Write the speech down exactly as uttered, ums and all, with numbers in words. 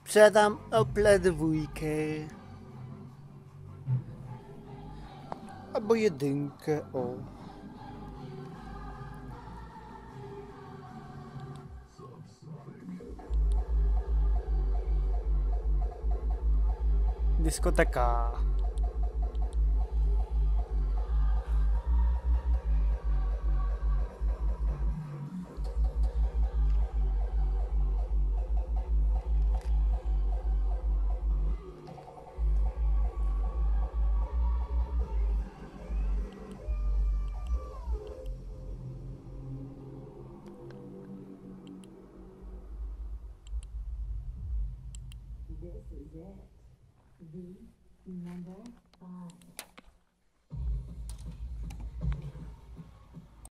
Sprzedam Opla dwójkę. Albo jedynkę, o. Dyskoteka. This is it. The number five.